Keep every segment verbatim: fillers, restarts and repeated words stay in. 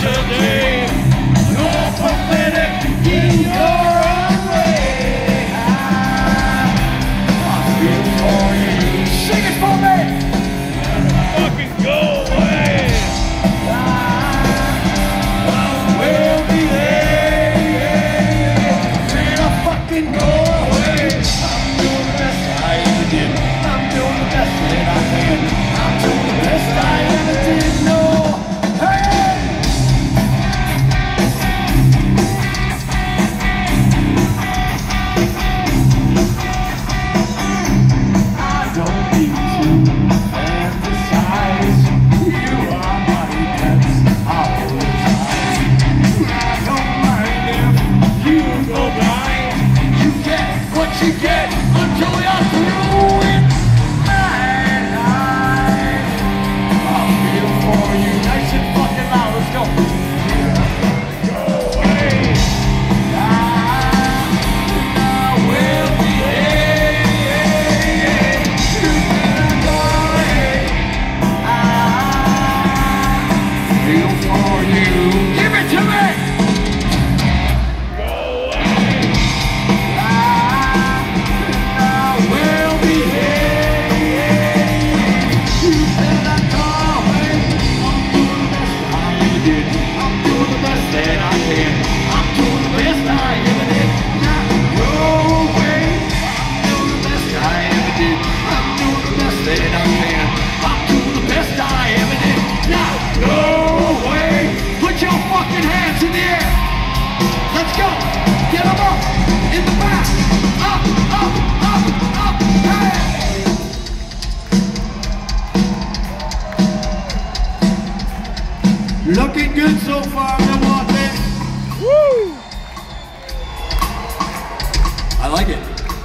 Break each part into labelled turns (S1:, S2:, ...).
S1: today. You're pathetic in your own way. I feel for you. Sing it for me. Fucking go away. I will be there. Can I fucking go away? I'm doing the best I ever did. I'm doing the best that I can. I'm doing the best I ever did. No. You get until you're through it. My life, I'll feel for you. Nice and fucking loud. Let's go. Go away. I, I will be there. You can go away. I feel for you. Give it to me. Looking good so far, Milwaukee. Woo! I like it.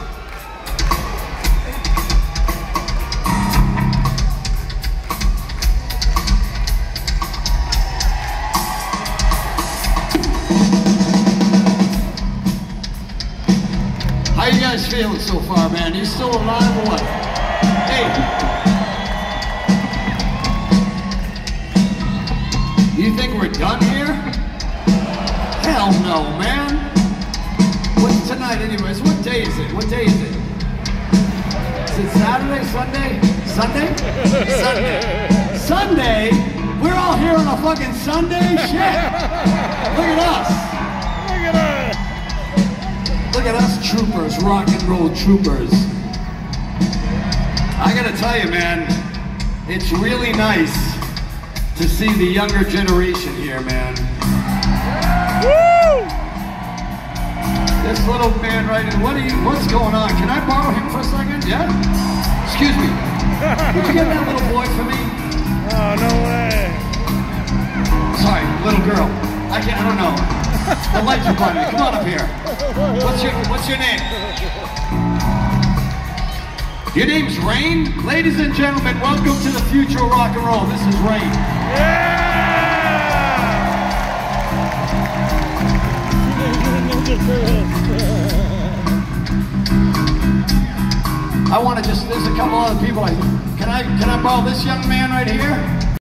S1: How you guys feeling so far, man? You still alive or what? Hey. You think we're done here? Hell no, man. What's tonight anyways? What day is it? What day is it? Is it Saturday, Sunday? Sunday? Sunday. Sunday? We're all here on a fucking Sunday? Shit. Look at us. Look at us. Look at us troopers, rock and roll troopers. I gotta tell you, man, it's really nice to see the younger generation here, man. Woo! This little man right in, what are you, what's going on? Can I borrow him for a second? Yeah? Excuse me. Would you get that little boy for me?
S2: Oh, no way.
S1: Sorry, little girl. I can't, I don't know. The lights are blinding. Come on up here. What's your, what's your name? Your name's Rain? Ladies and gentlemen, welcome to the future of rock and roll. This is Rain.
S2: Yeah!
S1: I want to just, there's a couple other people. I, can I can I borrow this young man right here?